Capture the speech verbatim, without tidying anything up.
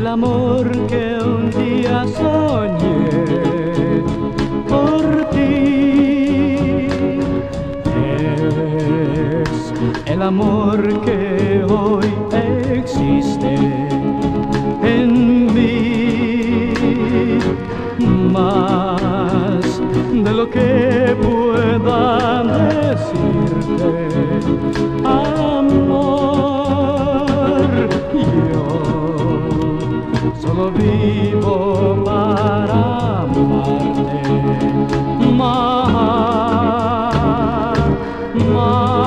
amor que un día soñé por ti. Es el amor que hoy existe en mí, más de lo que pueda decirte, amor. Yo solo vivo para amarte más, más.